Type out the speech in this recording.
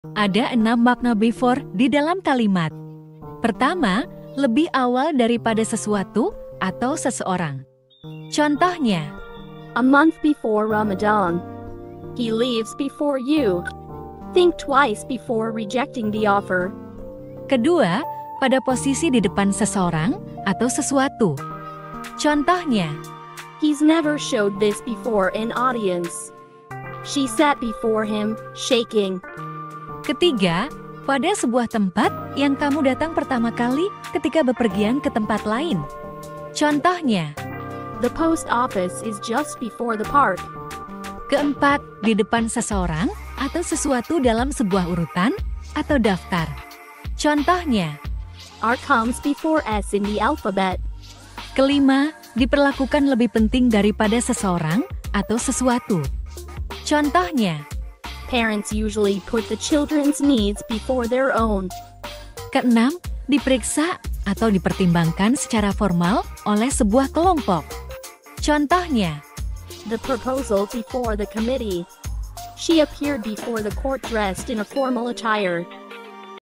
Ada 6 makna before di dalam kalimat. Pertama, lebih awal daripada sesuatu atau seseorang. Contohnya, A month before Ramadan. He leaves before you. Think twice before rejecting the offer. kedua, pada posisi di depan seseorang atau sesuatu. Contohnya, He's never showed this before in audience. She sat before him, shaking. ketiga, pada sebuah tempat yang kamu datang pertama kali ketika bepergian ke tempat lain. Contohnya, The post office is just before the park. keempat, di depan seseorang atau sesuatu dalam sebuah urutan atau daftar. Contohnya, R comes before S in the alphabet. kelima, diperlakukan lebih penting daripada seseorang atau sesuatu. Contohnya, Parents usually put the children's needs before their own. keenam, diperiksa atau dipertimbangkan secara formal oleh sebuah kelompok. Contohnya, The proposal before the committee. She appeared before the court dressed in a formal attire.